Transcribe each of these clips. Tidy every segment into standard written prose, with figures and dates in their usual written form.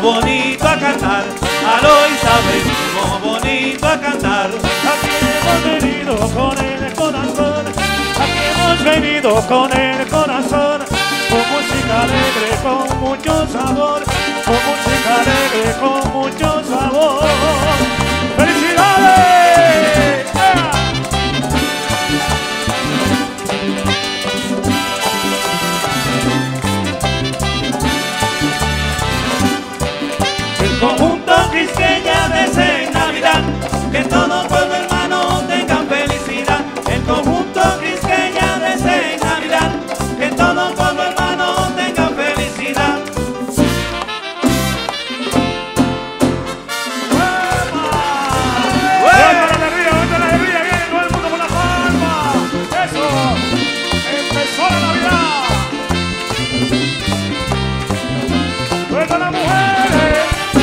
bonito a cantar. Aloísa, venimos bonito a cantar. Aquí hemos venido con el corazón, aquí hemos venido con el corazón, con música alegre, con mucho sabor, con música alegre, con mucho sabor. ¡Felicidades! ¡Yeah! El conjunto Quisqueya desea en Navidad que todo pueblo hermano tenga felicidad. El conjunto Quisqueya desea en Navidad que todo pueblo hermano tenga felicidad. ¡Vente la alegría! ¡Viene todo el mundo con la palma! ¡Eso! ¡Empezó la Navidad! ¡Suelta las mujeres!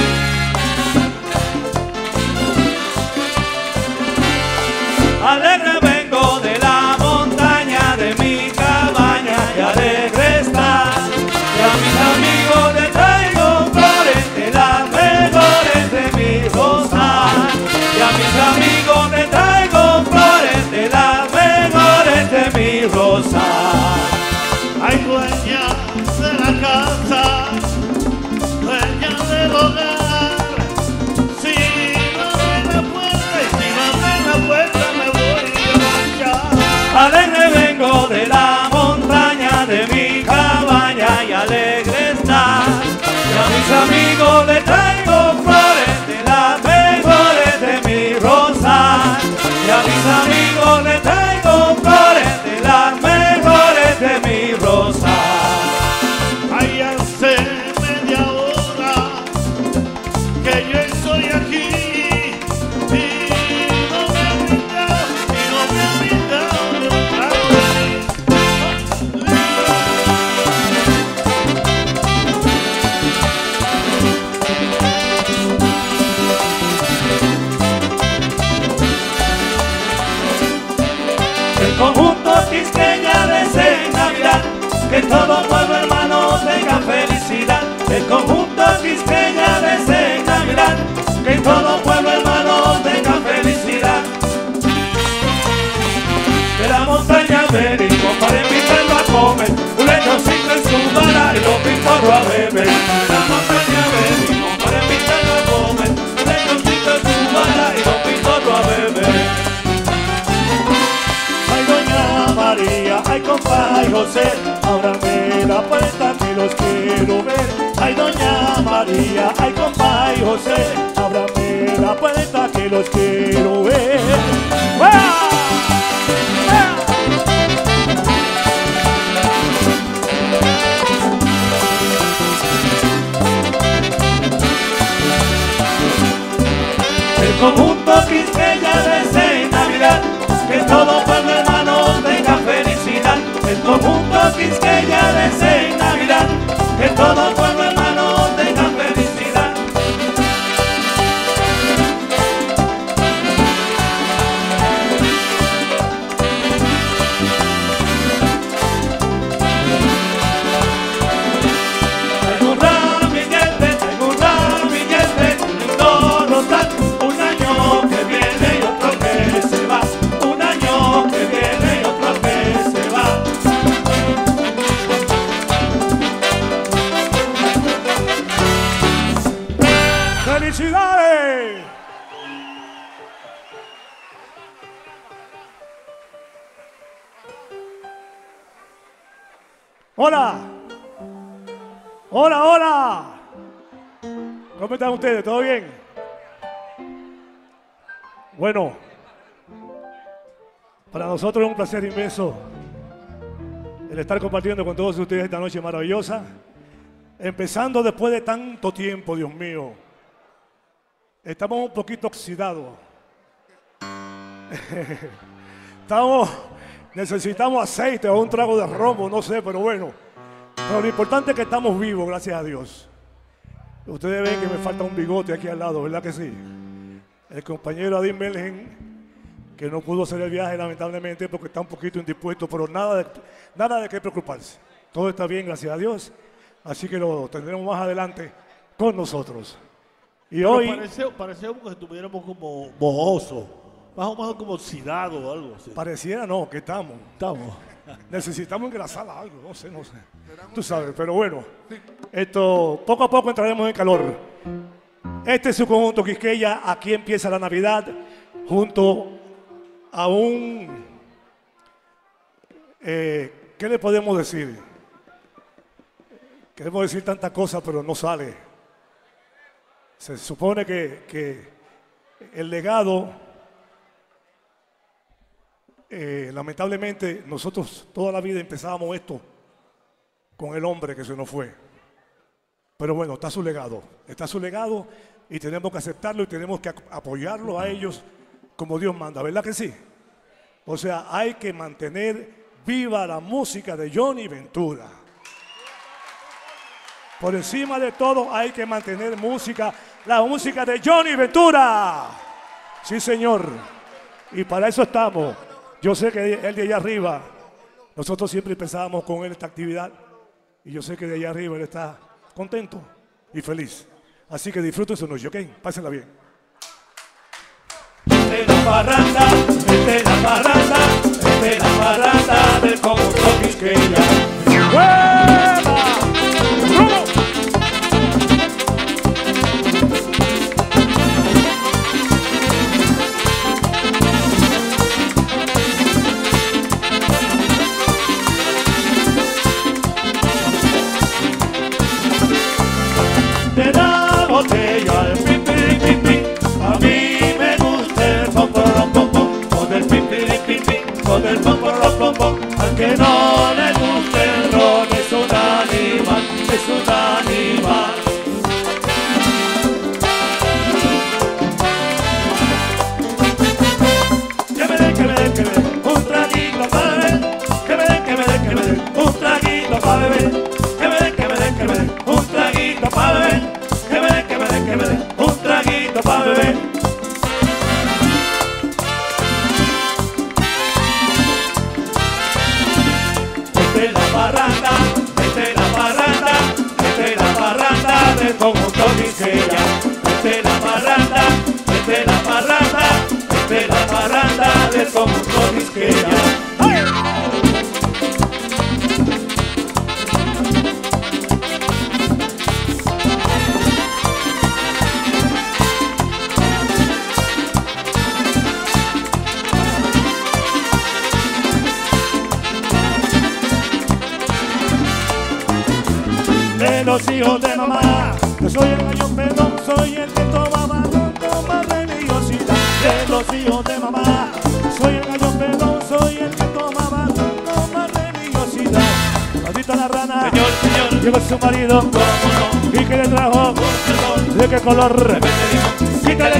Alegre vengo de la montaña de mi cabaña y alegre está. Y a mis amigos les traigo flores de las mejores de mi rosa. Y a mis amigos les traigo flores de las mejores de mi rosa. Hay dueña de la casa, dueña del hogar. Si no abre la puerta y si no abre la puerta me voy a marchar. Alegre vengo de la montaña de mi cabaña y alegre está. Y a mis amigos les traigo flores de las mejores de mi rosa. Y a mis amigos les traigo flores de las mejores de mi rosa. Ay, hace media hora que yo estoy aquí y no me han invitado de un trago de mí. El conjunto Quisqueya desea en Navidad que todo pueblo hermano tenga felicidad. El conjunto Quisqueya desea en Navidad que todo pueblo hermano tenga felicidad. De la montaña venimos para invitarlo a comer un lechoncito en su vara y los pintorros a beber. De la montaña venimos para invitarlo a comer un lechoncito en su vara y los pintorros a beber. Ay, doña María, ay, compa y José, ábrame la puerta que los quiero ver. Ay, doña María, ay, compa y José, ábrame la puerta que los quiero ver. ¡Fuera! El conjunto Quisqueya desea en Navidad que todo pueblo hermano tenga felicidad. El conjunto Quisqueya desea en Navidad que todo pueblo hermano tenga felicidad. Tengo un ramillete, un lindo rosal, un año que viene y otro que se va, un año que viene y otro que se va. ¡Felicidades! Hola. Hola, hola. ¿Cómo están ustedes? ¿Todo bien? Bueno, para nosotros es un placer inmenso el estar compartiendo con todos ustedes esta noche maravillosa. Empezando después de tanto tiempo, Dios mío. Estamos un poquito oxidados. Necesitamos aceite o un trago de romo, no sé, pero bueno. Pero lo importante es que estamos vivos, gracias a Dios. Ustedes ven que me falta un bigote aquí al lado, ¿verdad que sí? El compañero Adin Melgen, que no pudo hacer el viaje lamentablemente porque está un poquito indispuesto, pero nada de qué preocuparse. Todo está bien, gracias a Dios. Así que lo tendremos más adelante con nosotros. Y Pero hoy parecía como que estuviéramos como bohosos, más o menos como oxidados o algo así. pareciera no, que estamos. Estamos. Necesitamos engrasar algo, no sé. Tú sabes, pero bueno, esto poco a poco entraremos en calor. Este es su conjunto Quisqueya. Aquí empieza la Navidad junto a un... ¿qué le podemos decir? Queremos decir tantas cosas, pero no sale. Se supone que el legado, lamentablemente, nosotros toda la vida empezábamos esto con el hombre que se nos fue. Pero bueno, está su legado y tenemos que aceptarlo y tenemos que apoyarlo a ellos como Dios manda, ¿verdad que sí? O sea, hay que mantener viva la música de Johnny Ventura. Por encima de todo hay que mantener la música de Johnny Ventura. Sí, señor. Y para eso estamos. Yo sé que él de allá arriba, nosotros siempre pensábamos con él esta actividad. Y yo sé que de allá arriba él está contento y feliz. Así que disfruten su noche, ¿ok? Pásenla bien. De la parranda, de la parranda, de la parranda del conjunto Quisqueya. ¡Hueva! ¡Rumo! De la botella al pim, pim, pim, pim. A mí me gusta el pom, pom, pom, pom. Con el pim, pim, pim, pim. Con el pom, pom, pom. Al que no le guste el ron es un animal, es un animal. Que me den, un traguito para beber. Que me den, un traguito para beber. Que me den, un traguito para beber. Que me den, un traguito para beber. Esta es la parranda, esta es la parranda, esta es la parranda del conjunto Quisqueya. Esta es la parranda, esta es la parranda, esta es la parranda del conjunto Quisqueya. De los hijos de mamá, yo soy el gallo pelón, soy el que tomaba con más religiosidad. De los hijos de mamá, soy el gallo pelón, soy el que tomaba con más religiosidad. Maldita la rana, Señor, llegó su marido, ¿cómo no? y que le trajo, Perdón, de qué color. quítale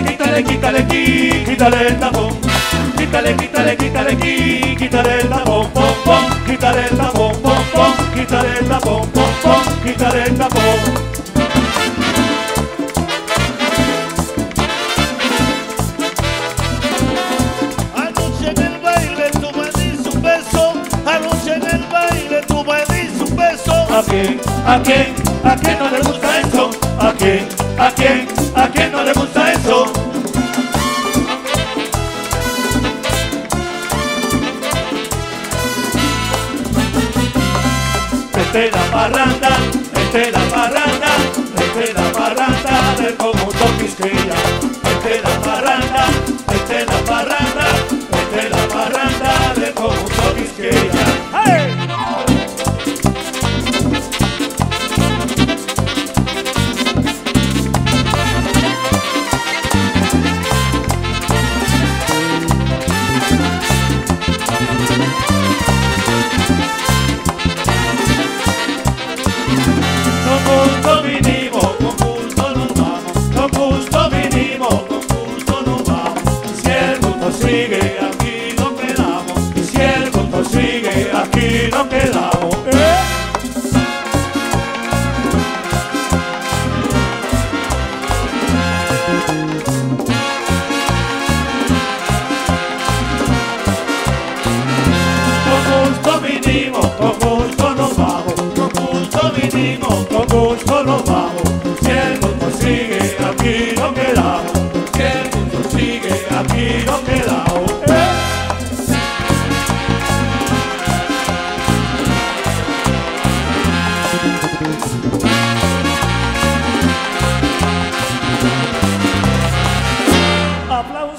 el tapón. Quítale el tapón, pom, pom. Quítale el tapón, pom, pom. Quítale el tapón, pom, pom. Quítale el tapón. Anoche en el baile tú me diste un beso. Anoche en el baile tú me diste un beso. ¿A quién no le gusta eso? ¿A quién no le gusta eso? Esta es la parranda, esta es la parranda, esta es la parranda del conjunto Quisqueya. Esta es la parranda, esta es la parranda, esta es la parranda del conjunto Quisqueya. ¡Hey! Con gusto vinimos, con gusto nos vamos. Con gusto vinimos, con gusto nos vamos. Si el gusto sigue, aquí nos quedamos. Si el gusto sigue, aquí nos quedamos. Con gusto vinimos, con gusto nos vamos. Con gusto vinimos, con gusto nos vamos. Si el gusto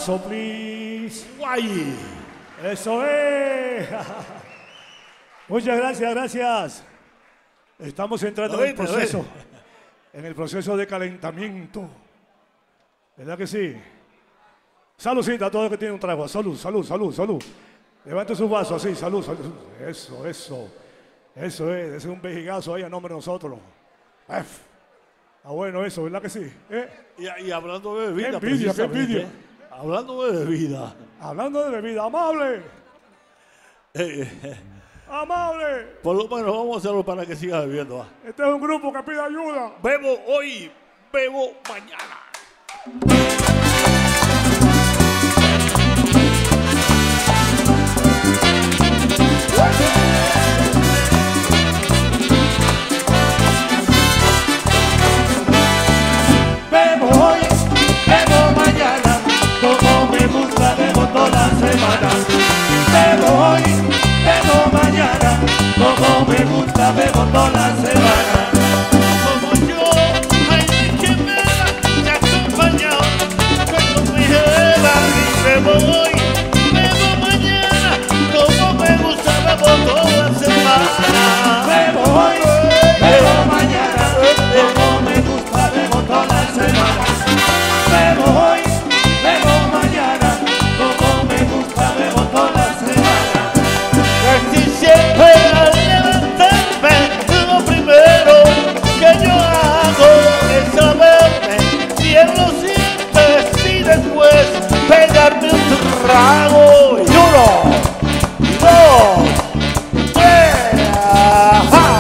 aplauso, please. Guay. Eso es. Muchas gracias, gracias. Estamos entrando en el proceso. En el proceso de calentamiento. ¿Verdad que sí? Saludcita a todos los que tienen un trago. Salud, salud, salud, salud. Levante sus vasos así, salud, salud. Eso, eso. Eso es, ese es un vejigazo ahí a nombre de nosotros. Ah, bueno eso, ¿verdad que sí? Y hablando de bebida. Qué envidia, qué envidia. Hablando de bebida. Hablando de bebida, amable. Amable. Por lo menos vamos a hacerlo para que siga bebiendo. ¿Va? Este es un grupo que pide ayuda. Bebo hoy, bebo mañana. Bebo hoy, bebo mañana, como me gusta, bebo toda la semana. Bebo hoy, bebo mañana, como me gusta, bebo toda la semana. Como yo, hay que me ha acompañado cuando me lleva y bebo hoy, bebo mañana, como me gusta, bebo toda la semana. Bebo hoy, bebo mañana, como me gusta, bebo toda la semana. Bebo hoy, bebo mañana, como me gusta, bebo toda la semana. Casi siempre al levantarme, lo primero que yo hago es saberme si él lo sientes y después pegarme un trago. Y uno, y dos, tres, ¡ajá!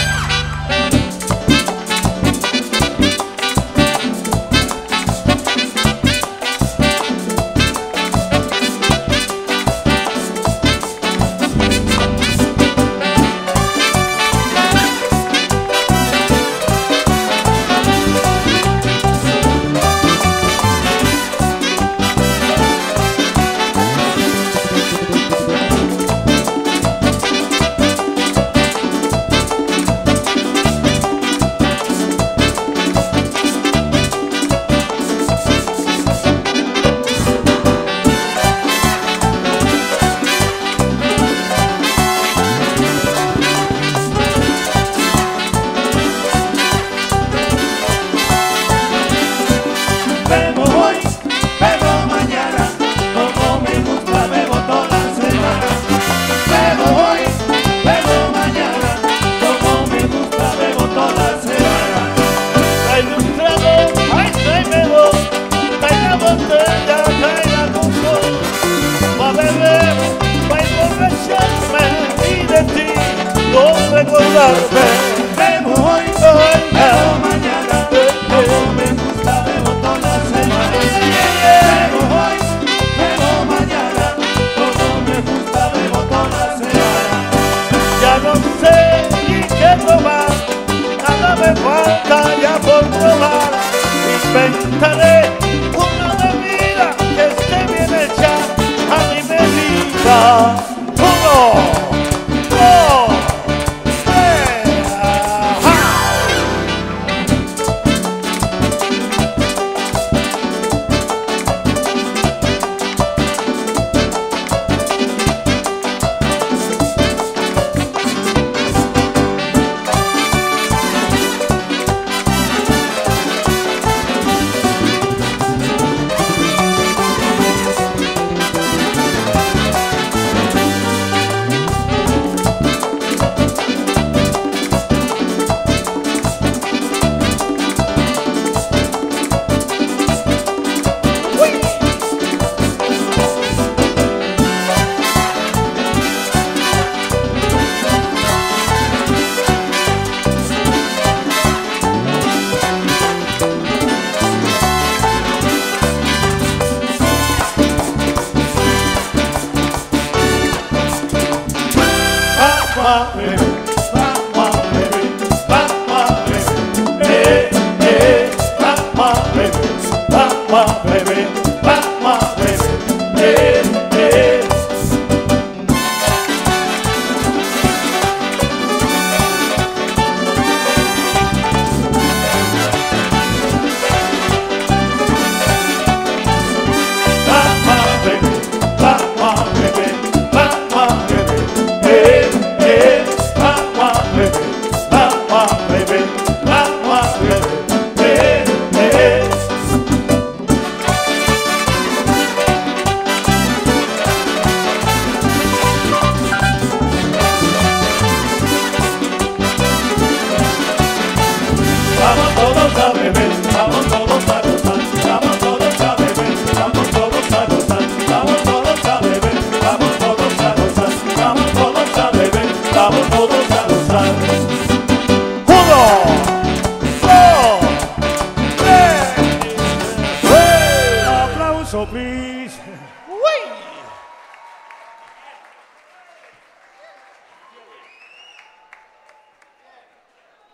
Bebo hoy, bebo mañana, como me gusta, bebo toda la semana. Bebo hoy, bebo mañana, como me gusta, bebo toda la semana. Tráeme un trago, ay, tráemelo, trae la botella, trae la alcohol, pa' beber, pa' emborracharme y de ti no recordarme. Bebo hoy, bebo mañana, como me gusta, bebo toda la semana. Bebo hoy, bebo mañana, como me gusta, bebo toda la semana. Ya no sé ni qué tomar, nada me falta ya por probar. Inventaré una bebida que esté bien hecha a mi medida. Uno, dos, tres, ¡ajá!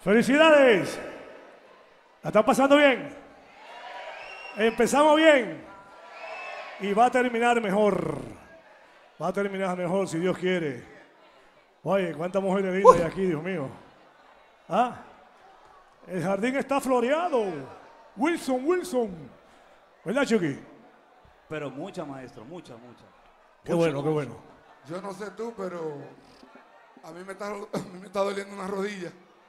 ¡Felicidades! ¿La están pasando bien? Empezamos bien y va a terminar mejor. Va a terminar mejor si Dios quiere. Oye, cuántas mujeres lindas hay aquí, Dios mío. ¿Ah? El jardín está floreado. Wilson. ¿Verdad, Chucky? Pero mucha, maestro, mucha. Qué bueno, qué bueno. Yo no sé tú, pero a mí me está doliendo una rodilla.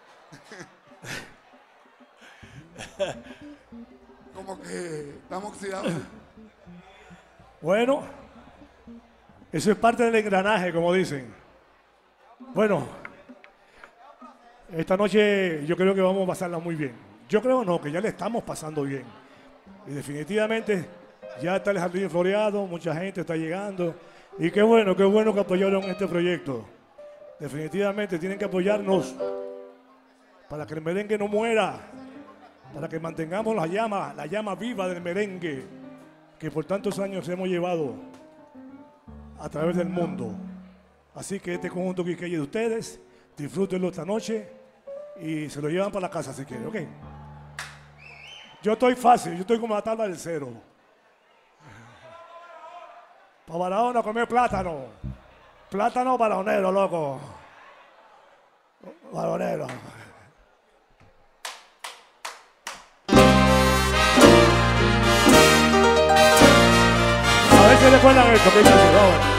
Como que estamos oxidados. Bueno, eso es parte del engranaje, como dicen. Bueno, esta noche yo creo que vamos a pasarla muy bien. Yo creo no, que ya le estamos pasando bien. Y definitivamente ya está el jardín floreado, mucha gente está llegando. Y qué bueno que apoyaron este proyecto. Definitivamente tienen que apoyarnos para que el merengue no muera, para que mantengamos la llama viva del merengue que por tantos años hemos llevado a través del mundo. Así que este conjunto que hay de ustedes, disfrútenlo esta noche y se lo llevan para la casa si quieren, ¿ok? Yo estoy fácil, yo estoy como la tabla del cero. Para Barahona comer plátano. Plátano balonero, loco. Balonero. A ver si recuerdan esto, que dice, vamos.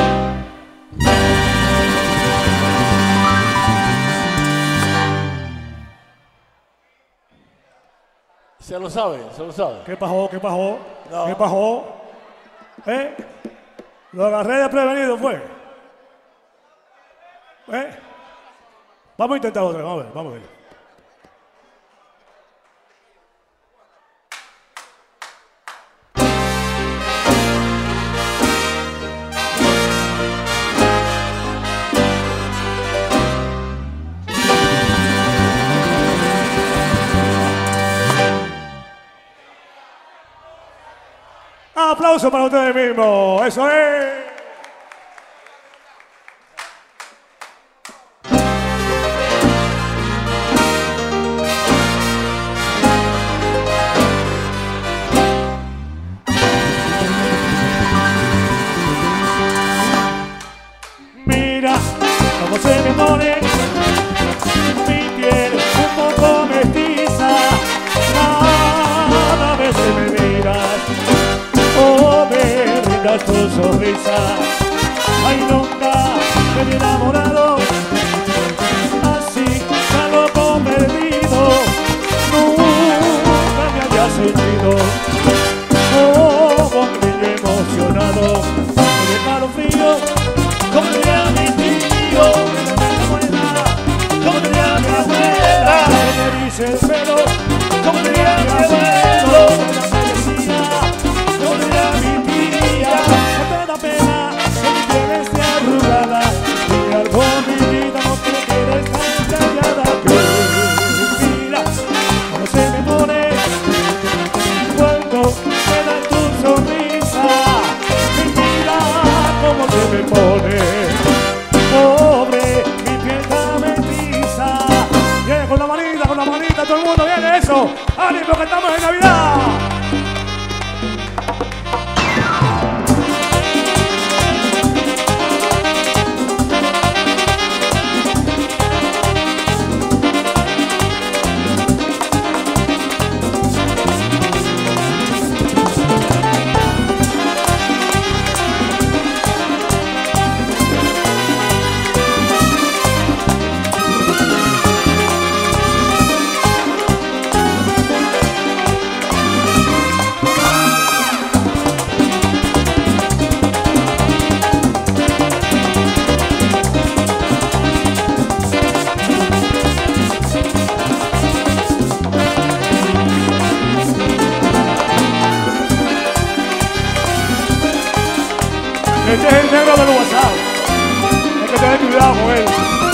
Se lo sabe. ¿Qué pasó? No. ¿Qué pasó? Lo agarré desprevenido, fue. Vamos a intentar otra vez, vamos a ver. Aplauso para ustedes mismos, eso es. Mira cómo se me pone mi piel un poco mestiza, cada vez que me miras o me brindas tu sonrisa. Ay, nunca me he enamorado así, tan loco perdido, nunca me había sentido como un niño emocionado. Me dejaron frío, como diría mi tío, como diría mi abuela, me dice el pelo, como diría mi abuelo, me decía, como diría mi tía, no te da pena que mi piel esté arrugada, y algo mi vida no te quieres tan callada, que mira cómo se me pone cuando me da tu sonrisa, mira cómo se me pone pobre mi piel tan mestiza. Viene con la manita, todo el mundo viene eso. ¡Ánimo que estamos en Navidad! Este es el negro del WhatsApp. Hay que tener cuidado con él.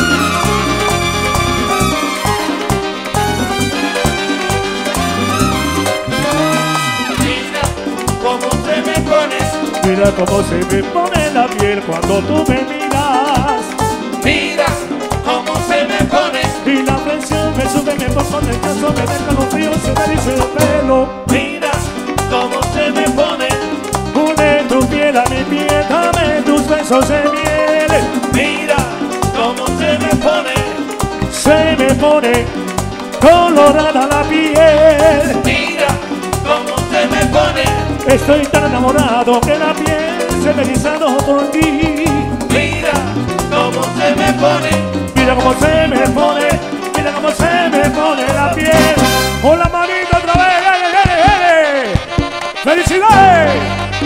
Mira cómo se me pone la piel cuando tú me miras. Mira cómo se me pone Y la presión me sube, me pongo nervioso, me da calofrío, se me dice el pelo. Mira cómo se me pone. Une tu piel a mi piel, dame tus besos de miel. Mira cómo se me pone colorada la piel. Mira cómo se me pone. Estoy tan enamorado que la piel se me erizado por ti. Mira cómo se me pone. Mira cómo se me pone, mira cómo se me pone la piel. Con la manita otra vez, ¡felicidades!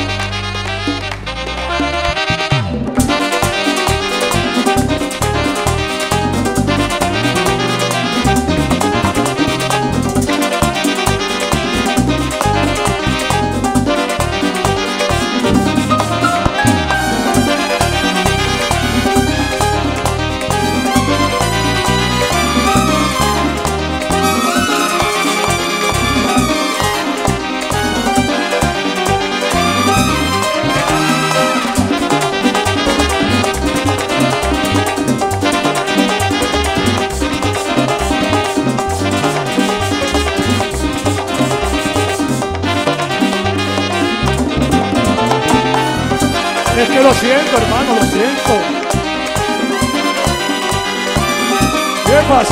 Es que lo siento, hermano, lo siento. Bien fácil.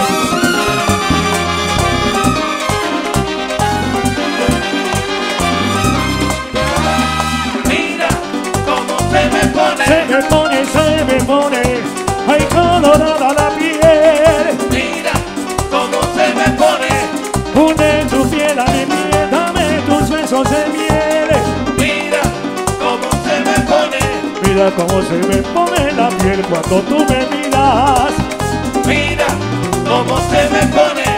Mira cómo se me pone. Se me pone, ay, colorada la piel. Mira cómo se me pone. Une tu piel a mi piel, dame tus besos de miel. Mira cómo se me pone. Mira cómo se me pone la piel cuando tú me miras. Mira cómo se me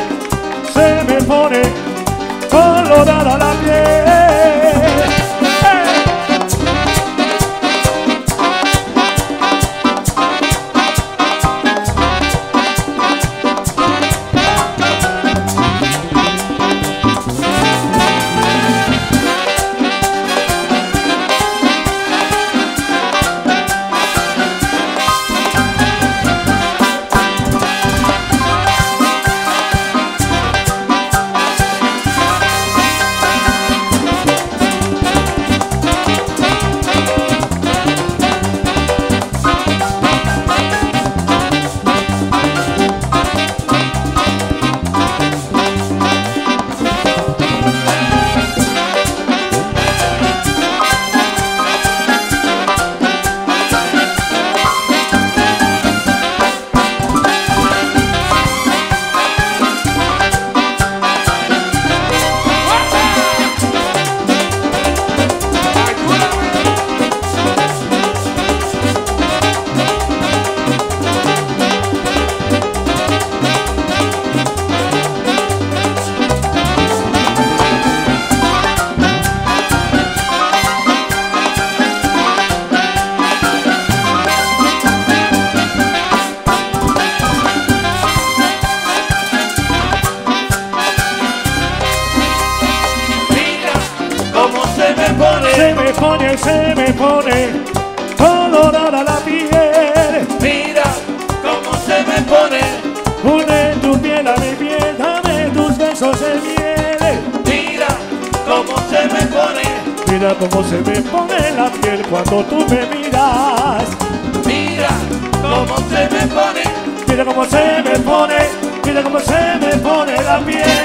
pone colorada la piel. Se me pone colorada la piel. Mira cómo se me pone. Une tu piel a mi piel, dame tus besos de miel. Mira cómo se me pone. Mira cómo se me pone la piel cuando tú me miras. Mira cómo se me pone. Mira cómo se me pone, mira cómo se me pone la piel.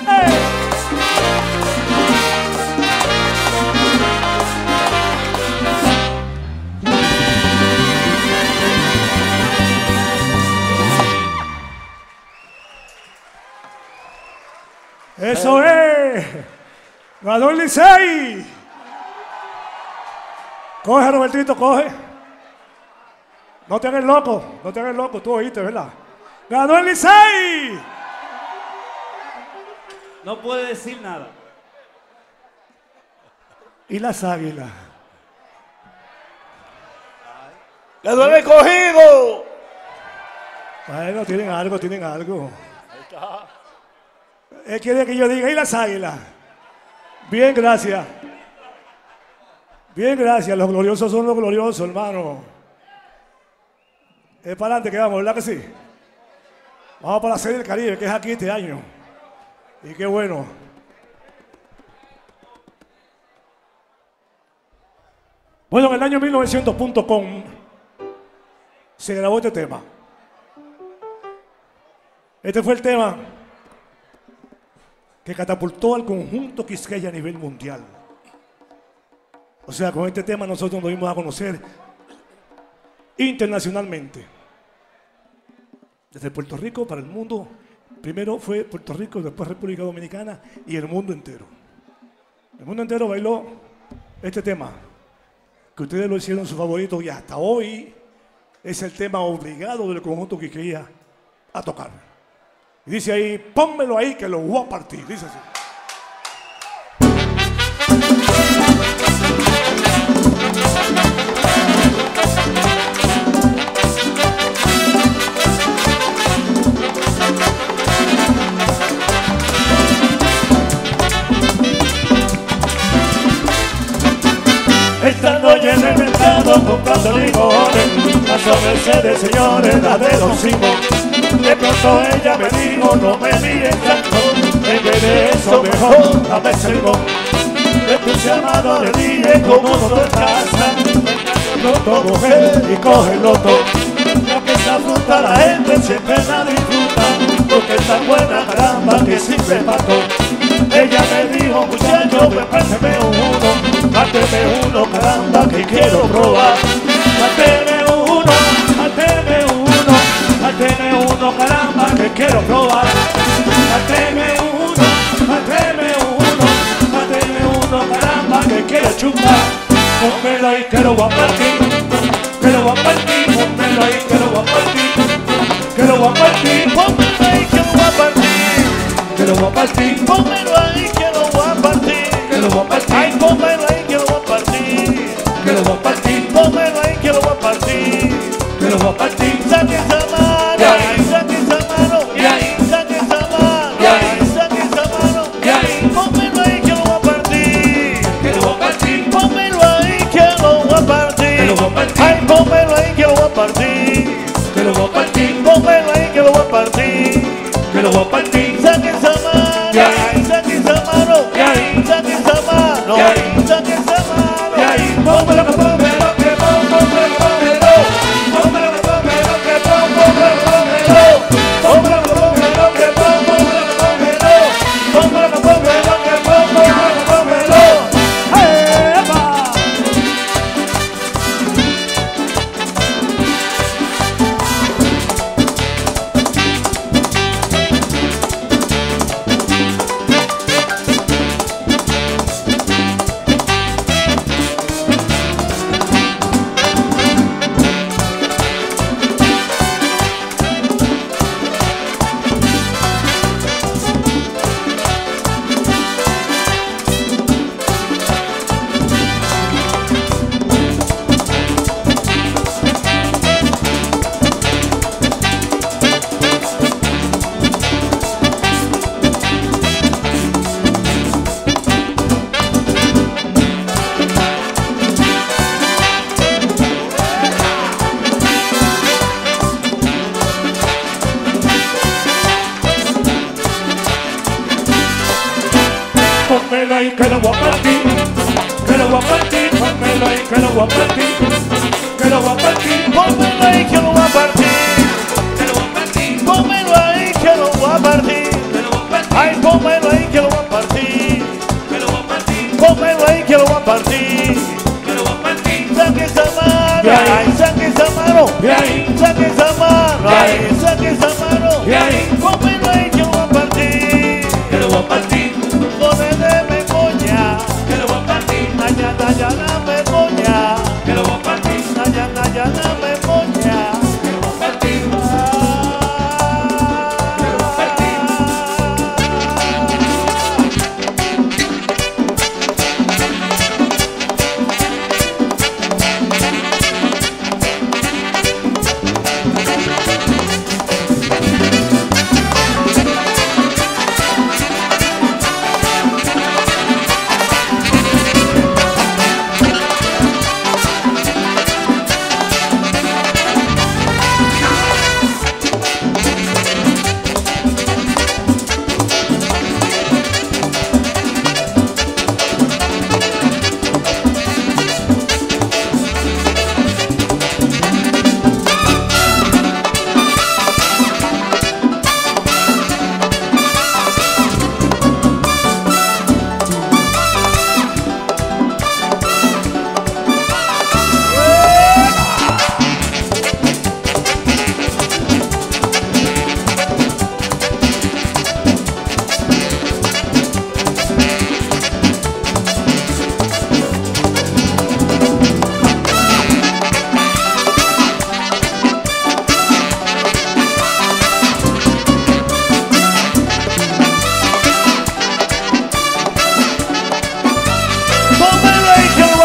Eso es. Ganó el Licey. Coge, Robertito, coge. No te hagas loco, no te hagas loco, tú oíste, ¿verdad? Ganó el Licey. No puede decir nada. Y las Águilas. ¡Ganó el Escogido! Bueno, tienen algo, tienen algo. Él quiere que yo diga, ¿y las Águilas? Bien, gracias. Bien, gracias. Los gloriosos son los gloriosos, hermano. Es para adelante que vamos, ¿verdad que sí? Vamos para la Serie del Caribe, que es aquí este año. Y qué bueno. Bueno, en el año 1900.com se grabó este tema. Este fue el tema que catapultó al conjunto Quisqueya a nivel mundial. O sea, con este tema nosotros nos dimos a conocer internacionalmente. Desde Puerto Rico para el mundo. Primero fue Puerto Rico, después República Dominicana y el mundo entero. El mundo entero bailó este tema, que ustedes lo hicieron su favorito y hasta hoy es el tema obligado del conjunto Quisqueya a tocar. Y dice ahí, pónmelo ahí que lo voy a partir. Dice así. Esta noche en el mercado comprando limones, pasó Mercedes, señores, la de los cimos. De pronto ella me dijo, no me mires tanto, en vez de eso mejor dame ese limón. Le puse a mano, le dije como no te casa, loto mujer y coge el loto. Ya que esa fruta la gente siempre la disfruta, porque es tan buena caramba que sirve para todo. Ella me dijo, muchacho, párteme uno, caramba, que quiero probar. Párteme uno, caramba, que quiero probar. Párteme uno, caramba, que quiero chupar. Pónmelo ahí que lo voy a partir, pónmelo ahí que lo voy a partir, pónmelo ahí que lo voy a partir, pónmelo ahí que lo voy a partir, ay, pónmelo ahí que lo voy a partir, pónmelo ahí que lo voy a partir, saque esa mano, saque esa mano, saque esa mano, pónmelo ahí que lo voy a partir, pónmelo ahí que lo voy a partir, ay, pónmelo ahí que lo voy a partir, pónmelo ahí que lo voy a partir, saque esa mano, saque esa mano, saque esa mano, saque esa mano, pónmelo que pónmelo, que pónmelo, pónmelo que pónmelo, que pónmelo, pónmelo que pónmelo, que pónmelo, pónmelo que pónmelo, que pónmelo, ¡epa! Pónmelo ahí que lo voy a partir, pónmelo ahí que lo voy a partir, pónmelo ahí que lo voy a partir, pónmelo ahí que lo voy a partir, ay, pónmelo ahí que lo voy a partir, pónmelo ahí que lo voy a partir, saque esa mano, ay, saque esa mano, saque esa mano, ay, saque esa mano, pónmelo ahí que lo voy a partir, poner de memoria, Nayana memoria, Nayana memoria,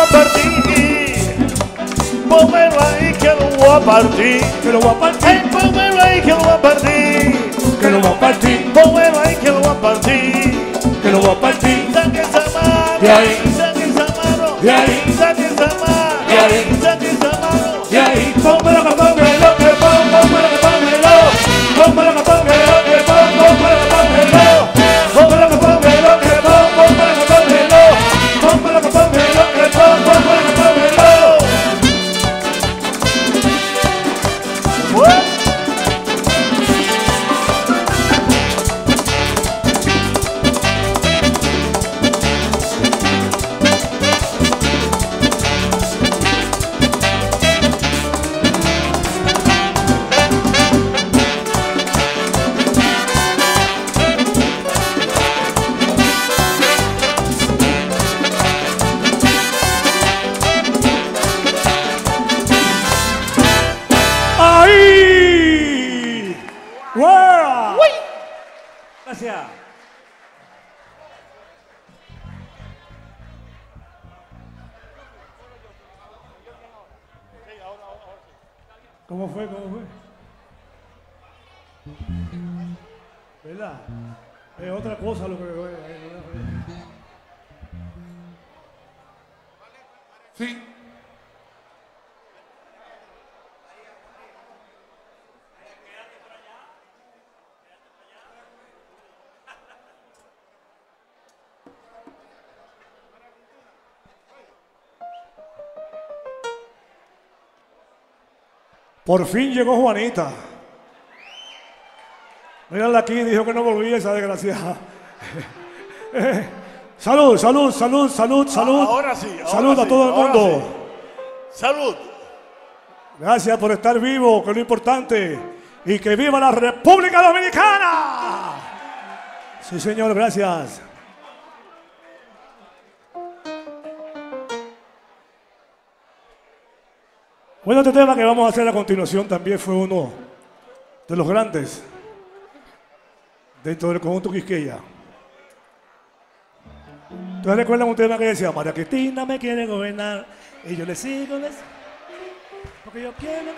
a partir. Pónmelo ahí que lo voy a partir. Que lo voy a partir. Ay, pónmelo ahí que lo voy a partir. Que lo voy a partir. Pónmelo ahí que lo voy a partir. Que lo voy a partir. Saque esa mano. De ahí. Saque esa mano. De ahí. Saque esa mano. De ahí. Saque esa mano. Y ahí, pónmelo que pónmelo, que pónmelo que pónmelo. Pónmelo que pónmelo, que pónmelo que pónmelo. Pónmelo que pónmelo, que pónmelo que pónmelo. Pónmelo que pónmelo, que pónmelo que pónmelo. ¡Ahí! ¡Wow! Gracias. ¿Cómo fue? ¿Cómo fue? ¿Verdad? Es otra cosa lo que fue. Sí. Por fin llegó Juanita. Mírala aquí, dijo que no volvía esa desgraciada. Salud, salud, salud, salud, salud. Ahora sí. Ahora Salud a sí, todo el ahora mundo. sí. Salud. Gracias por estar vivo, que es lo importante. Y que viva la República Dominicana. Sí, señor, gracias. Bueno, este tema que vamos a hacer a continuación también fue uno de los grandes dentro del conjunto Quisqueya. ¿Ustedes recuerdan un tema que decía, María Cristina me quiere gobernar y yo le sigo, porque yo quiero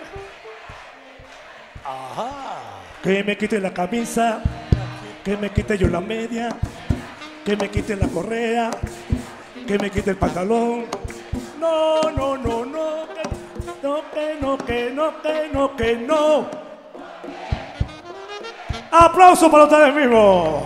que me quiten la camisa, que me quite yo la media, que me quiten la correa, que me quite el pantalón? No, no, no, no, no, que no, que no, que no, que no. ¡Aplauso para ustedes mismos!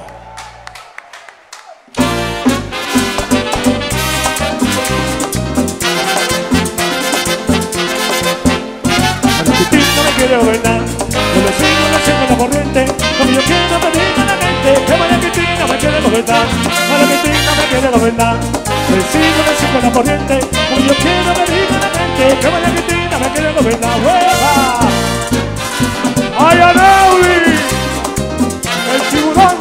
María Cristina me quiere gobernar, yo le sigo la corriente, como yo quiero me diga la gente, que María Cristina me quiere gobernar, María Cristina me quiere gobernar, le sigo la corriente, como yo quiero me diga la gente, que María Cristina me quiere gobernar. ¡Hueva! ¡Ay, Anaudi! ¡El tiburón!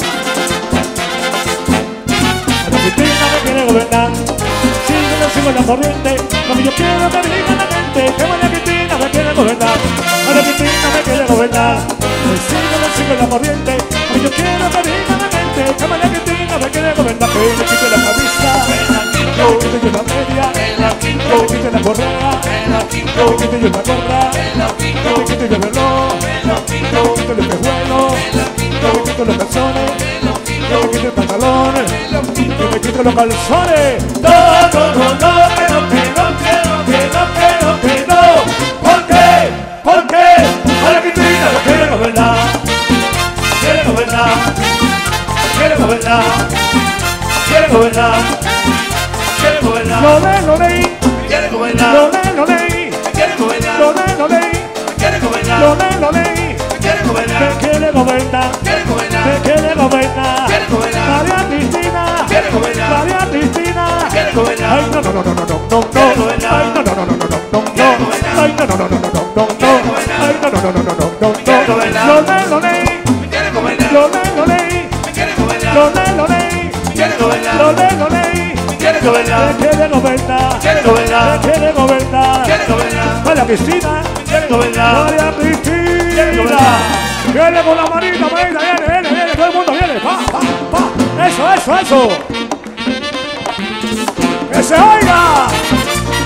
María Cristina me quiere gobernar, sigo la corriente, como yo quiero que diga la gente, que María Cristina me quiere gobernar, María Cristina me quiere gobernar, sigo la corriente, como yo quiero que diga la gente, que María Cristina me quiere gobernar, que me quite la camisa, que me quite yo la media, que me quite la correa, que me quite yo la gorra, que me quite yo el reloj, que me quite el espejuelo, que me quite los calzones, que me quite el pantalón, que me quite los calzones. No, no, no, no, que no, que no, que no, que no, que no, que no. ¿Por qué? ¿Por qué? María Cristina no quiere gobernar, quiere gobernar, quiere gobernar, quiere gobernar, quiere gobernar. Lo leí, Quiere gobernar. lo leí, Quiere gobernar. lo leí, Quiere gobernar. lo leí. Quiere gobernar. Me quiere gobernar, Quiere gobernar. me quiere gobernar, Quiere gobernar. María Cristina, Quiere gobernar. María Cristina. Quiere gobernar. Ay, no, no, no, no, no, no, no, Quiere gobernar. ay, no, no, no, no, no, no, no, Quiere gobernar. ay, no, no, no, no, no, no, no, Quiere gobernar. ay, no, no, no, no, no, no, no, Quiere gobernar. lo leí, Quiere gobernar. lo leí, Quiere gobernar. lo leí, Quiere gobernar. lo leí, Quiere gobernar. me quiere gobernar, Quiere gobernar. me quiere gobernar, Quiere gobernar. María Cristina, Quiere gobernar. María Cristina. Quiere gobernar. Viene con la manita, viene, todo el mundo viene, pa, pa, pa. Eso. Que se oiga.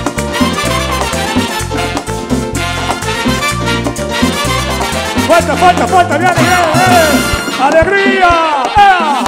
fuerte, fuerte, fuerte, viene, viene. ¡Alegría! ¡Ea!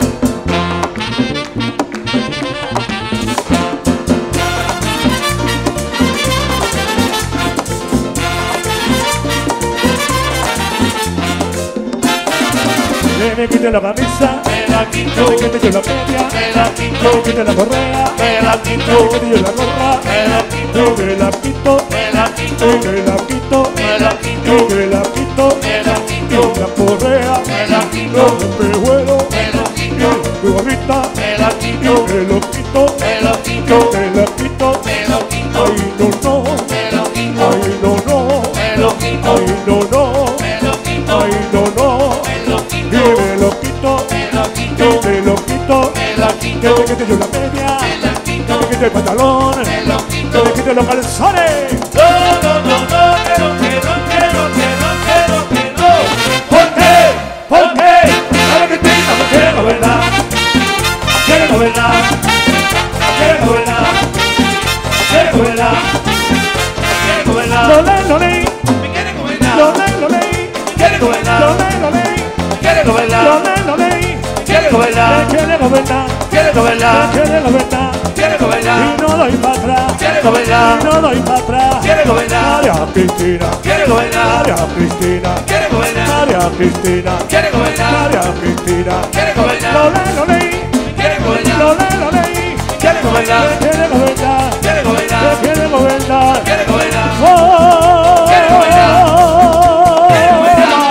Me quité la camisa, me la quito, me quité yo la media, me la me quito, quité la correa, me la me quito, quité yo la gorra, me la quito, me la quito, me la quito, me la quito, me la quito, me la quito, me la quito, la correa, me la quito, el pejuelo, me lo quito, mi gorrita, me la quito, me lo quito, me lo quito, me la quito, me lo quito, ay no no, me lo quito, ay no no, me lo quito, ay no no, me lo quito, ay no no, me lo y quito, me lo quito, me lo y quito, me lo quito, me lo que quito, me quite yo la media, me la que quito, me quite el pantalón, me lo que quito. me quite los calzones. No, no, no, no, que no, que no, que no, que no, que no, que no. ¿Por qué? ¿Por qué? A la Cristina me quiere gobernar, Quiere gobernar, quiere gobernar, quiere gobernar, quiere gobernar, lo leí, me quiere gobernar, lo leí, quiere gobernar, lo leí, quiere gobernar, lo leí, quiere gobernar, quiere gobernar, quiere gobernar, quiere gobernar, quiere gobernar, y no doy para atrás, quiere gobernar, y no doy para atrás. quiere gobernar, María Cristina, quiere gobernar, María Cristina, quiere gobernar, María Cristina, quiere gobernar, María Cristina, quiere gobernar, lo leí, quiere lo gobernar, leí, quiere gobernar, quiere gobernar, quiere gobernar, quiere gobernar. quiere gobernar. ¡Oh! Quiere gobernar. Quiere gobernar.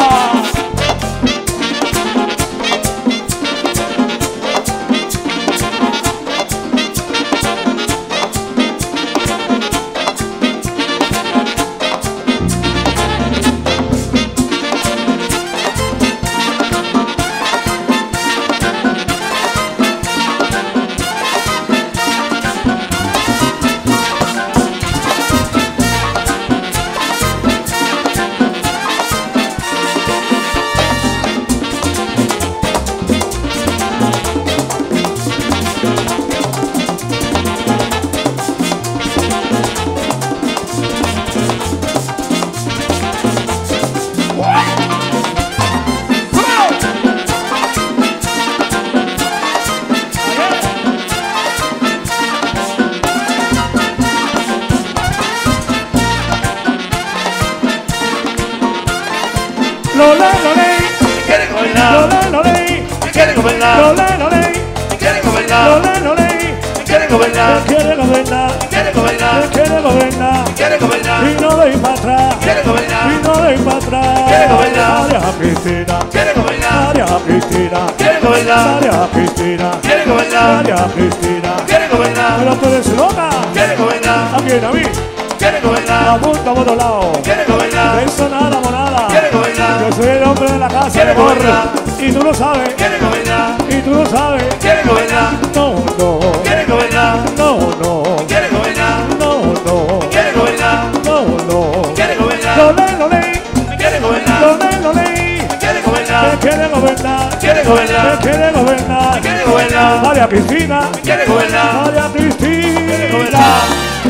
Lo leí, Quiere gobernar, lo leí, quiere gobernar, lo leí, quiere gobernar, lo leí, quiere gobernar, quiere gobernar, quiere gobernar, quiere gobernar, quiere gobernar, y no doy para atrás, quiere y gobernar, no doy para atrás. Quiere gobernar. María Cristina, quiere gobernar, María Cristina, quiere gobernar, María Cristina, quiere gobernar, María Cristina. quiere gobernar, Pero tú eres loca, quiere gobernar, ¿a quién? A mí, quiere gobernar, apunta por otro lado. quiere gobernar, De eso nada, monada. quiere gobernar, Yo soy el hombre de la casa, Quiere mi amor. gobernar. Y tú lo sabes, quiere gobernar, y tú lo sabes. quiere gobernar, No, no, quiere gobernar, no, no, quiere gobernar, no, no, quiere gobernar, no, no. quiere gobernar, Lo leí, quiere gobernar, lo leí. quiere Me gobernar, quiere gobernar, quiere gobernar, me quiere gobernar. quiere gobernar, María Cristina, quiere gobernar, María Cristina. quiere gobernar.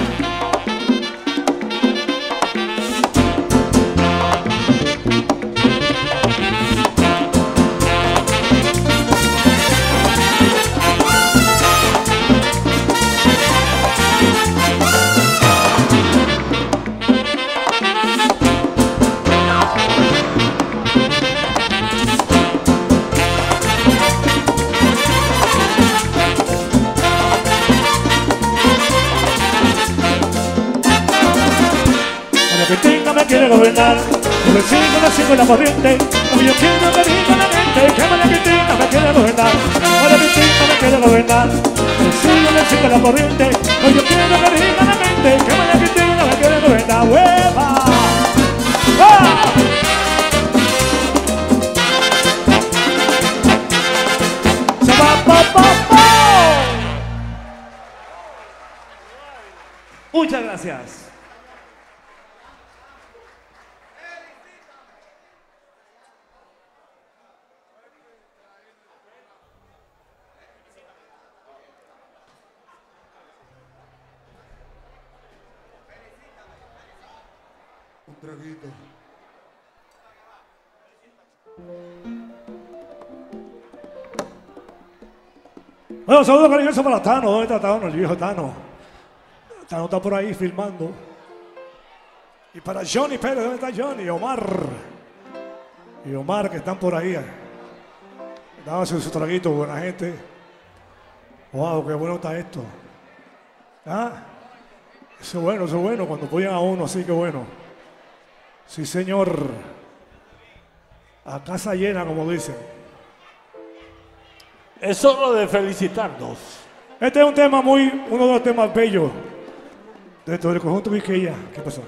María Cristina me quiere gobernar. Yo le sigo la corriente. Como yo quiero que diga la gente que María Cristina me quiere gobernar. María Cristina me quiere gobernar. Le sigo la corriente. Como yo quiero que diga la gente que María Cristina me quiere gobernar. ¡Hueva! ¡Ah! ¡Se va, pa, pa, pa! Muchas gracias. Un traguito. Bueno, saludos cariñosos para Tano. ¿Dónde está Tano? El viejo Tano. Tano está por ahí filmando. Y para Johnny Pérez, ¿dónde está Johnny? Y Omar, que están por ahí. Dándose su traguito, buena gente. Wow, qué bueno está esto. ¿Ah? Eso es bueno, cuando apoyan a uno, así que bueno. Sí, señor. A casa llena, como dicen. Es hora de felicitarnos. Este es un tema uno de los temas bellos dentro del conjunto Quisqueya. ¿Qué pasó?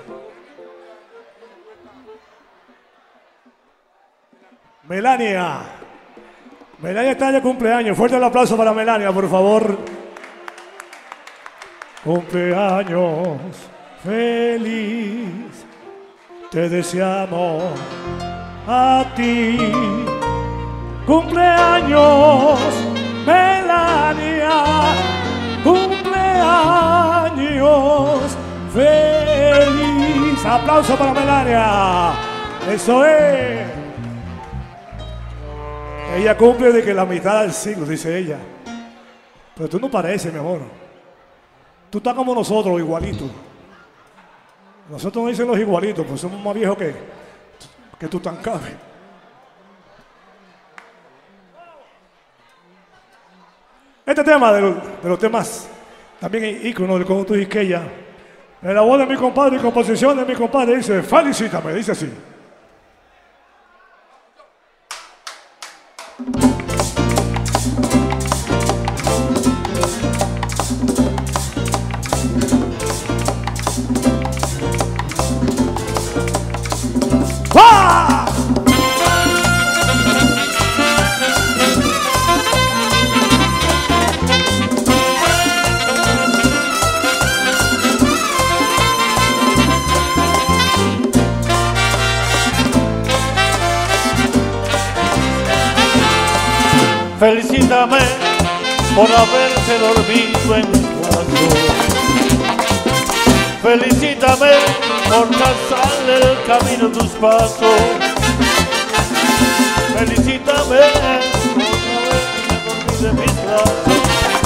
Melania. Melania está de cumpleaños. Fuerte el aplauso para Melania, por favor. Cumpleaños feliz. Te deseamos a ti. Cumpleaños, Melania. Cumpleaños feliz. Aplauso para Melania. Eso es. Ella cumple de que la mitad del siglo, dice ella. Pero tú no pareces, mi amor. Tú estás como nosotros, igualito. Nosotros nos dicen los igualitos, pues somos más viejos que Tutankamón. Este tema de los temas también ícono del conjunto Quisqueya. En la voz de mi compadre y composición de mi compadre dice, felicítame, dice así. ¡Ah! Felicítame por haberse dormido en mi brazo. Felicítame por trazar el camino de tus pasos. Felicítame por haberse dormido en mis brazos.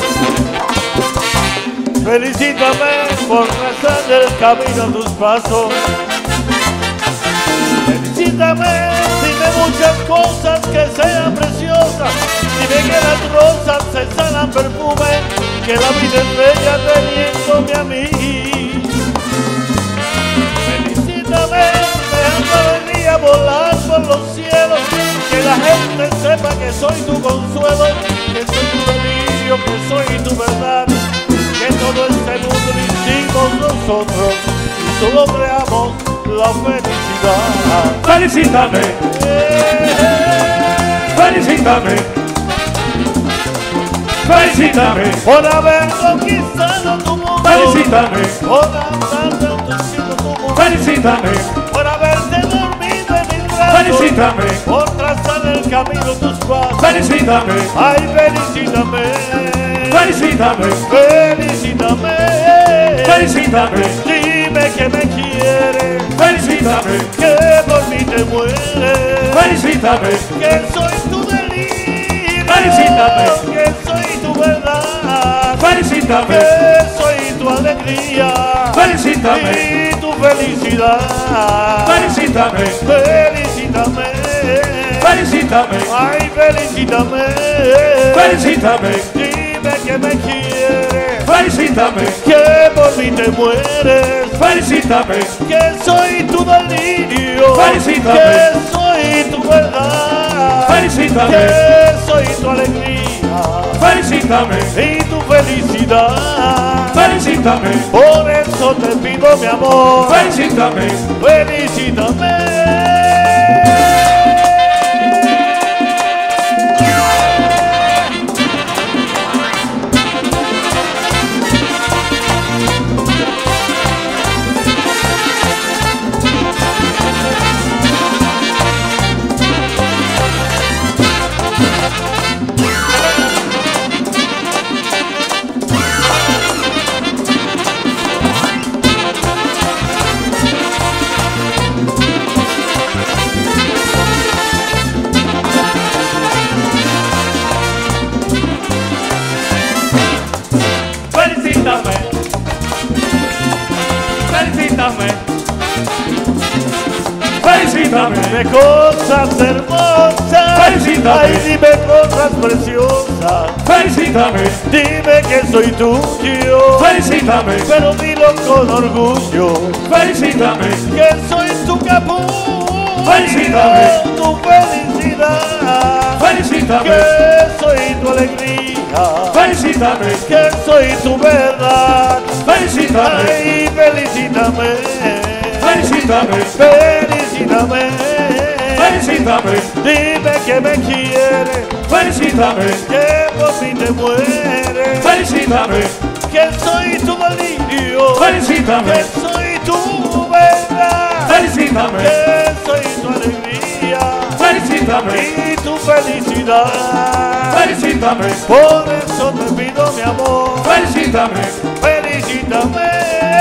Felicítame por trazar el camino de tus pasos. Felicítame, dime muchas cosas que sean preciosas. Dime que las rosas exhalan perfume, que la vida es bella teniéndome a mí. Felicítame, dejando alegría volar por los cielos, que la gente sepa que soy tu consuelo, que soy tu delirio, que soy tu verdad, que todo este mundo lo hicimos nosotros y solo creamos la felicidad. Felicítame, felicítame, felicítame por haber conquistado tu mundo. Felicítame, por andar conduciendo tu mundo. felicítame, Por haberte dormido en mis brazos. felicítame, Por trazar el camino tus pasos. felicítame, Ay, felicítame. felicítame, Felicítame. felicítame, Dime que me quieres, felicítame, que por mí te mueres, felicítame, que soy tu delirio, Felicítame. que soy tu verdad, felicítame, que soy tu alegría felicítame, y tu felicidad. felicítame, Felicítame, felicítame, ay, felicítame, felicítame, dime que me quieres, felicítame, que por mí te mueres, felicítame, que soy tu delirio, Felicítame. que soy tu verdad, Felicítame. que soy tu alegría felicítame, y tu felicidad. felicítame, Por eso te pido, mi amor, felicítame. felicítame. felicítame, Dime cosas hermosas, Felicítame. ay, dime cosas preciosas. felicítame, Dime que soy tuyo, felicítame, pero dilo con orgullo, felicítame, que soy tu capullo, Felicítame. tu felicidad, felicítame, que soy tu alegría, felicítame, que soy tu verdad. felicítame, Ay, felicítame, felicítame, felicítame, felicítame, dime que me quieres, felicítame, que por mí te mueres, felicítame, que soy tu delirio, felicítame, que soy tu verdad, felicítame, que soy tu alegría felicítame, y tu felicidad. felicítame, Por eso te pido mi amor, felicítame. felicítame.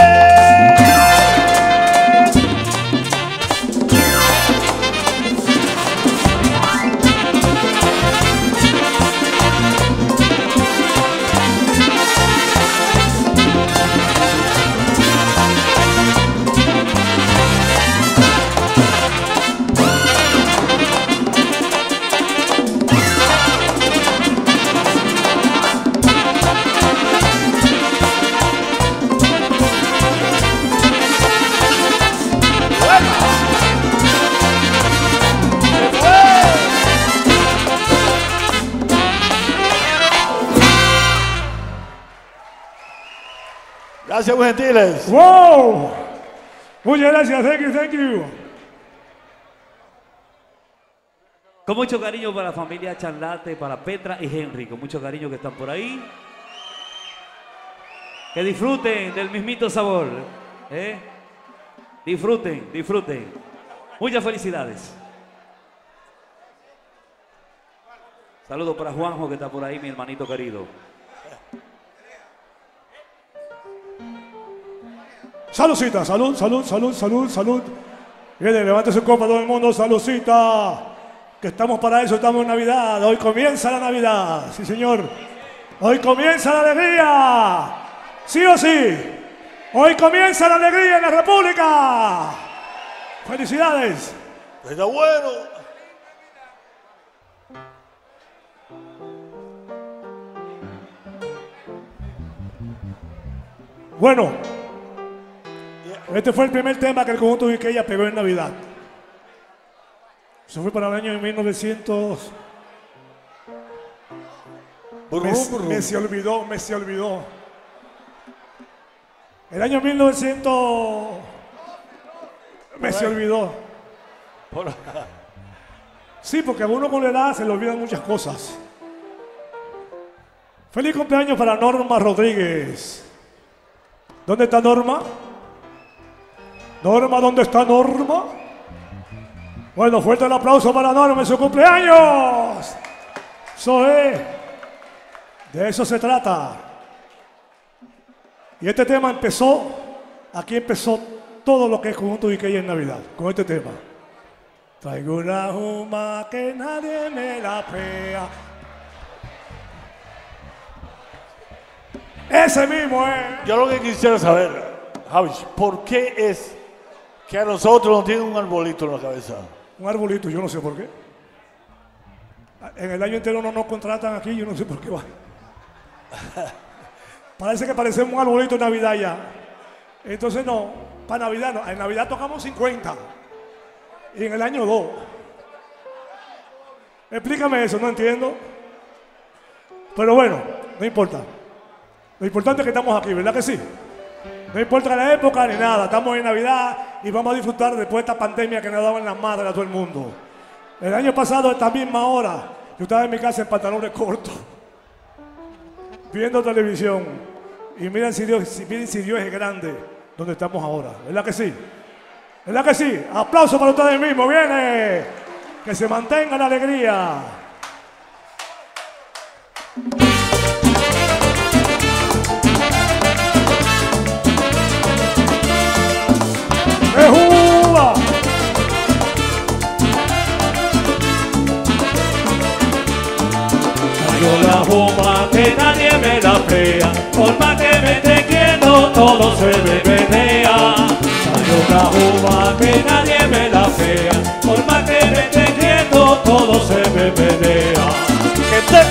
Gracias, muy gentiles. ¡Wow! Muchas gracias, thank you, thank you. Con mucho cariño para la familia Charlate, para Petra y Henry, con mucho cariño que están por ahí. Que disfruten del mismito sabor. ¿Eh? Disfruten, disfruten. Muchas felicidades. Saludos para Juanjo que está por ahí, mi hermanito querido. Saludcita, salud, salud, salud, salud, salud. Viene, levante su copa todo el mundo, saludcita. Que estamos para eso, estamos en Navidad. Hoy comienza la Navidad, sí señor. Hoy comienza la alegría. ¿Sí o sí? Hoy comienza la alegría en la República. Felicidades. Está bueno. Bueno, este fue el primer tema que el conjunto Viqueya pegó en Navidad. Eso fue para el año 1900. Me se olvidó. El año 1900. Me se olvidó. Sí, porque a uno con la edad se le olvidan muchas cosas. Feliz cumpleaños para Norma Rodríguez. ¿Dónde está Norma? Norma, ¿dónde está Norma? Bueno, fuerte el aplauso para Norma en su cumpleaños. Eso es. De eso se trata. Y este tema aquí empezó todo lo que es Conjunto Viqueya en Navidad, con este tema. Traigo una juma que nadie me la pea. Ese mismo es. Yo lo que quisiera saber, Javi, ¿por qué es que a nosotros nos tienen un arbolito en la cabeza? Un arbolito, yo no sé por qué. En el año entero no nos contratan aquí, yo no sé por qué va. Parece que parecemos un arbolito en Navidad ya. Entonces no, para Navidad no. En Navidad tocamos 50. Y en el año 2. Explícame eso, no entiendo. Pero bueno, no importa. Lo importante es que estamos aquí, ¿verdad que sí? No importa la época ni nada, estamos en Navidad y vamos a disfrutar después de esta pandemia que nos ha dado en las madres a todo el mundo. El año pasado, a esta misma hora, yo estaba en mi casa en pantalones cortos, viendo televisión. Y miren si Dios es grande donde estamos ahora, ¿verdad que sí? ¿Verdad que sí? Aplauso para ustedes mismos, viene. Que se mantenga la alegría. ¡Ejuba! Traigo la juma que nadie me la prea, por más que me esté quieto todo se me menea. Traigo la juma que nadie me la prea,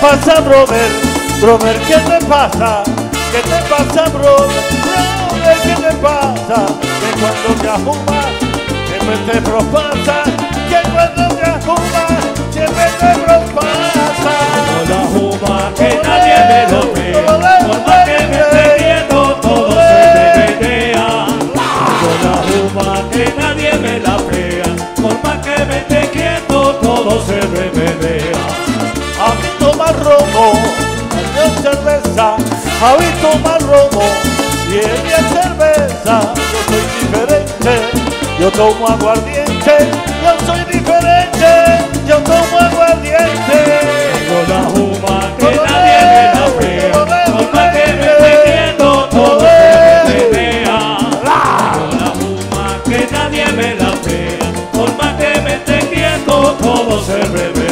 pasa, brother? Brother, ¿qué te pasa? ¿Qué te pasa, brother? Brother, ¿qué te pasa? Que cuando te ajumas, siempre te propasa. Que cuando te ajumas, siempre te propasa. Con la juma que nadie me lo ve, por más que me esté quieto, todo se menea. Con la juma que nadie me la vea, por más que me esté quieto, todo se remenea. A mí tomar romo, a mí cerveza. A mí tomar romo y ella cerveza. Yo soy diferente, yo tomo aguardiente. Yo soy diferente, yo tomo aguardiente. Con la juma que nadie me la vea, por más que me esté quieto, todo se remenea. Con la juma que nadie me la vea, por más que me esté quieto, todo se remenea.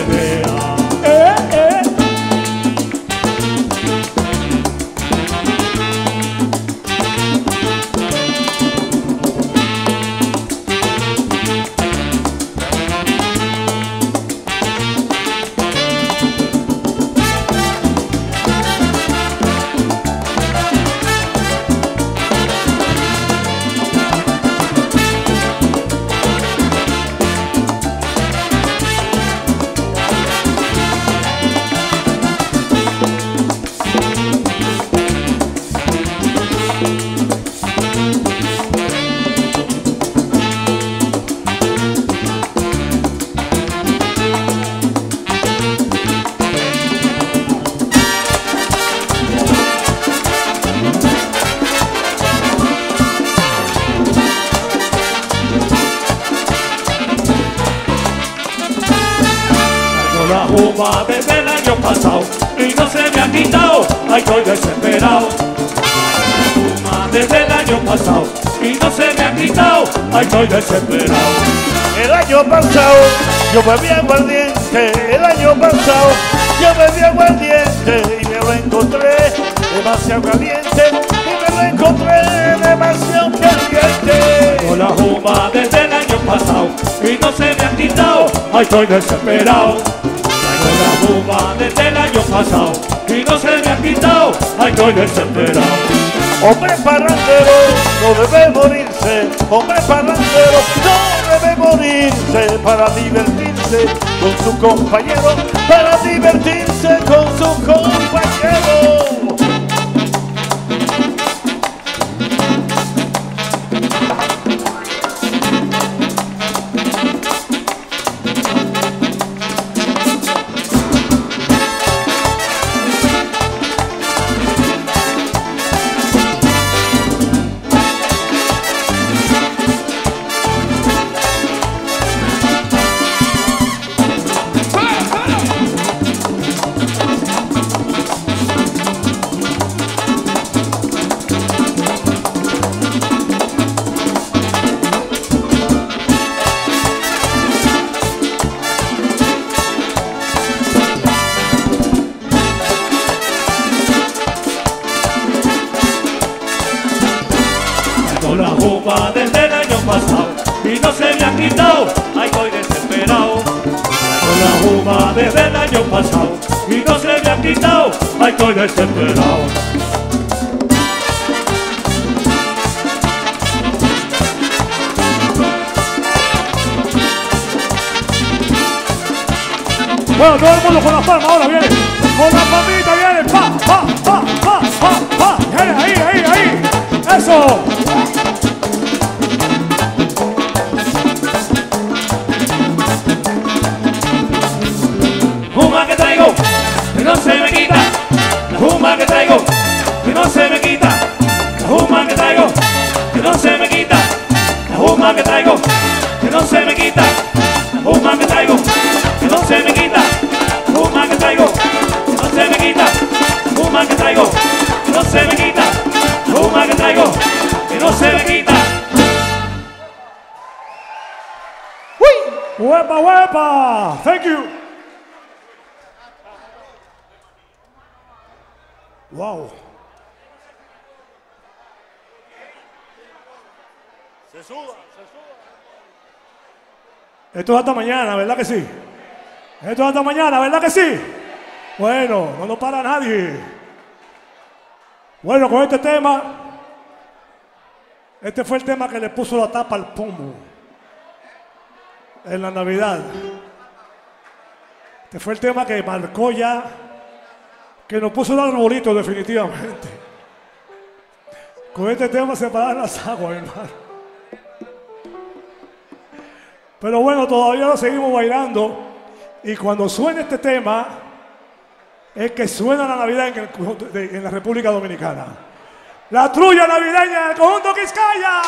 La juma desde el año pasado y no se me ha quitado, ay, estoy desesperado. La juma desde el año pasado y no se me ha quitado, ay, estoy desesperado. El año pasado yo bebí aguardiente. El año pasado yo bebí aguardiente y me lo encontré demasiado caliente. Y me lo encontré demasiado caliente. Con la juma desde el año pasado y no se me ha quitado, ay, estoy desesperado. Con la juma desde el año pasado y no se me ha quitado, ay, estoy desesperado. Hombre parrandero no debe morirse. Hombre parrandero no debe morirse. Para divertirse con su compañero. Para divertirse con su compañero. Con la juma desde el año pasado y no se me ha quitado, ay, estoy desesperado. Con la juma desde el año pasado y no se me ha quitado, ay, estoy desesperado. Bueno, todo el mundo con las palmas ahora viene. Con la palmita viene. Pa, pa, pa, pa, pa, pa. Ahí, ahí, ahí. Eso. Juma que traigo, que no se me quita. La juma que traigo, que no se me quita. La juma que traigo, que no se me quita. La juma que traigo, que no se me quita. La juma que traigo, que no se me quita. La juma que traigo, que no se me quita. La juma que traigo, que no se me quita. La juma que traigo, que no se me quita. Huepa, huepa. Thank you. Wow. Se suba. Esto es hasta mañana, ¿verdad que sí? Esto es hasta mañana, ¿verdad que sí? Bueno, no nos para nadie. Bueno, con este tema, este fue el tema que le puso la tapa al pomo en la Navidad. Este fue el tema que marcó ya, que nos puso el arbolito definitivamente. Con este tema se paran las aguas, hermano. Pero bueno, todavía lo seguimos bailando. Y cuando suene este tema, es que suena la Navidad en la República Dominicana. La trulla navideña del conjunto Quiscaya.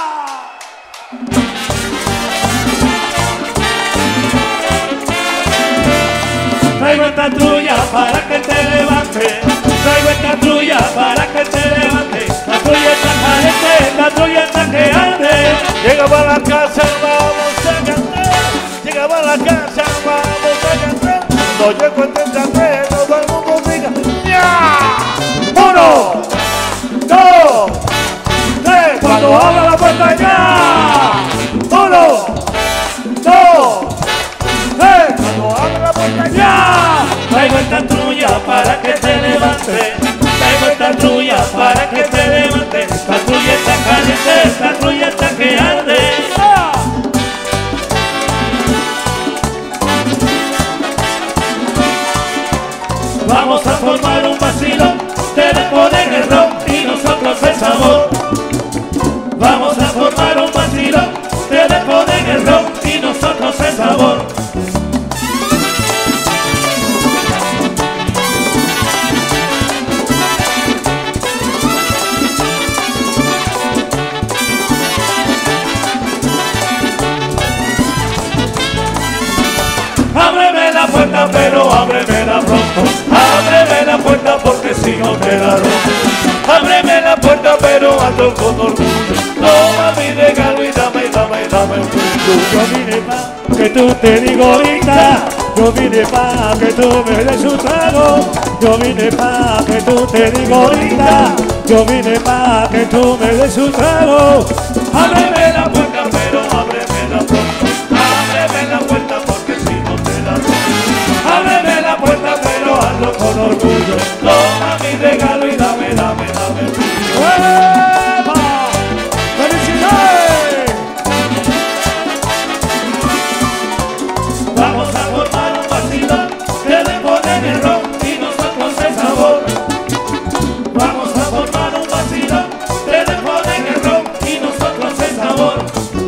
Traigo esta trulla para que te levante. Traigo esta trulla para que te levante. La trulla está caliente, la trulla está que arde. Llegaba a la casa, vamos a cantar. Llegaba a la casa, vamos a cantar. No llego a entender, todo el mundo diga ¡ya! 1, 2, 3. Cuando abra la puerta ya. 1, 2, 3. Cuando abra la puerta ya. Ya. Traigo esta trulla para que te levante. Traigo esta trulla para que te levante. La trulla está caliente, la trulla está que arde. Vamos a formar un vacilón, ustedes ponen el ron y nosotros el sabor. Vamos a formar un vacilón, ustedes ponen el ron y nosotros el sabor. Ábreme la puerta, pero ábremela pronto. Ábreme la puerta porque si no te la rompo. Ábreme la puerta, pero ando con orgullo. Toma mi regalo y dame un mundo. Yo vine pa' que tú te digo ahorita. Yo vine pa' que tú me des un trago. Yo vine pa' que tú te digo ahorita. Yo vine pa' que tú me des un trago. Ábreme la puerta, pero ábremela pronto. Ábreme la puerta porque si no te la rompo. Ábreme la puerta, pero ando con orgullo. Toma mi regalo y dame un mundo. ¡Epa! ¡Felicidades! Vamos a formar un vacilón, ustedes ponen el ron y nosotros el sabor. Vamos a formar un vacilón, ustedes ponen el ron y nosotros el sabor.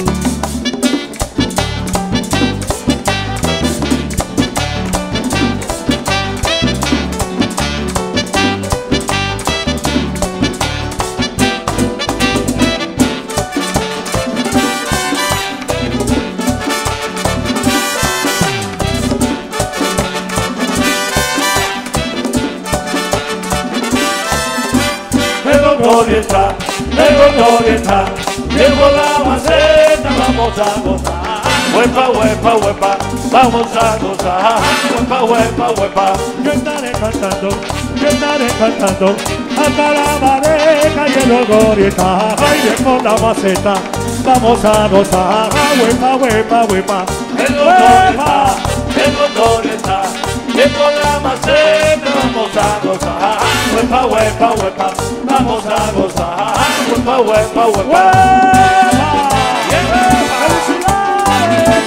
El gordón está, llegó la maceta, vamos a gozar. Huepa, huepa, huepa, vamos a gozar. Huepa, huepa, huepa. Yo estaré cantando hasta la madeja y el orgorieta. Baile con la maceta, vamos a gozar. Huepa, huepa, huepa. El gordón está, llegó la maceta, vamos a gozar. Huepa, huepa, huepa, vamos a gozar. Huepa, huepa, huepa. ¡Felicidades!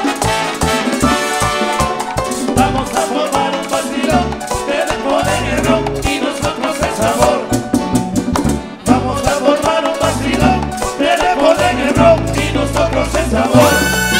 Vamos a formar un vacilón, ustedes ponen el ron y nosotros el sabor. Vamos a formar un vacilón, ustedes ponen el ron y nosotros el sabor.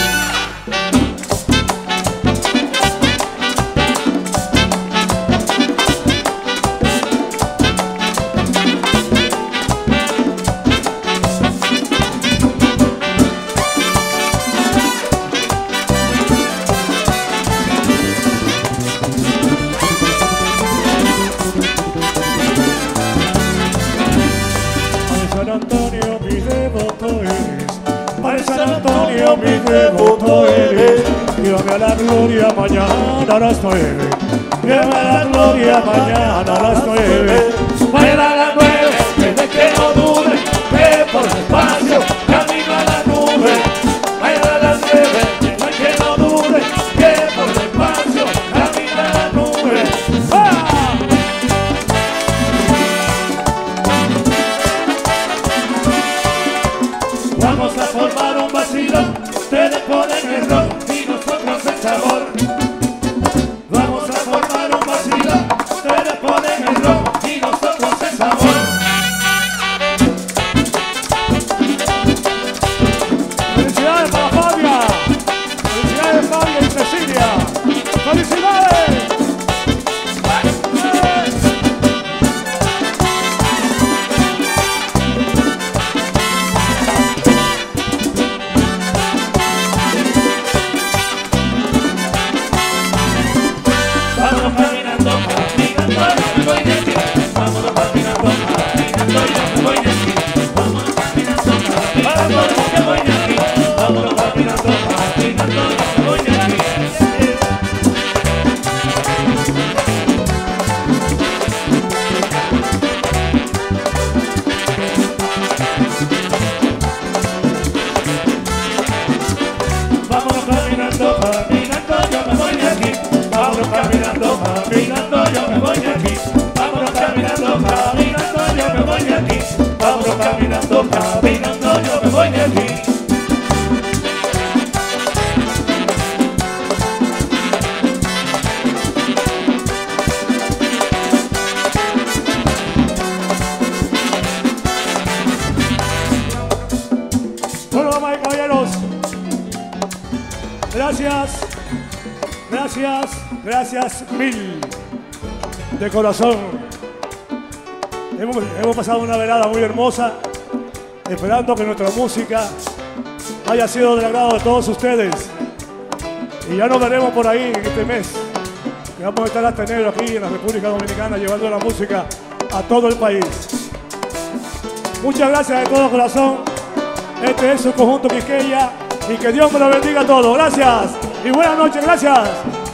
San Antonio, mi devoto eres. Para San Antonio, mi devoto eres. Llévame a la gloria mañana a las 9. Llévame a la gloria mañana a las 9. Fuera a las 9, desde que no dude, ve por el espacio, camino a la nube. Fuera a las 9, desde que no dude, ve por el espacio, camino a la nube. ¡Ah! Vamos a formar un vacilón, ustedes ponen el ron y nosotros el sabor. Vamos a formar un vacilón, ustedes ponen el ron y nosotros el sabor. ¡Felicidades para Fabia! ¡Felicidades Fabia y Cecilia! ¡Felicidades! Vámonos caminando, caminando, yo me voy de aquí. Vámonos caminando, caminando, yo me voy de aquí. Vámonos caminando, caminando, yo me voy de aquí. Vámonos caminando, caminando, yo me voy de aquí. Vámonos caminando, caminando, yo me voy de aquí. Vámonos caminando, caminando, yo me voy de aquí. Vámonos caminando, caminando, yo me voy de aquí. Vámonos caminando, caminando, yo me voy de aquí. Bueno, damas y caballeros, gracias, gracias, gracias mil de corazón. Hemos pasado una velada muy hermosa, esperando que nuestra música haya sido del agrado de todos ustedes. Y ya nos veremos por ahí en este mes, que vamos a estar hasta enero aquí en la República Dominicana, llevando la música a todo el país. Muchas gracias de todo corazón. Este es su conjunto Quisqueya y que Dios me lo bendiga a todos. Gracias y buenas noches. Gracias.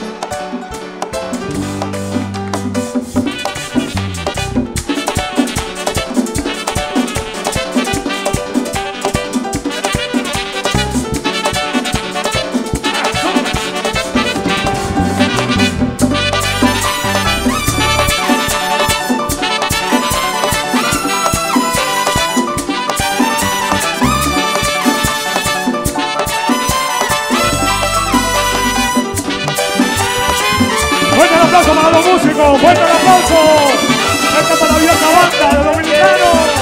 Fuerte el aplauso para los músicos, fuerte el aplauso. Esta maravillosa banda de dominicanos.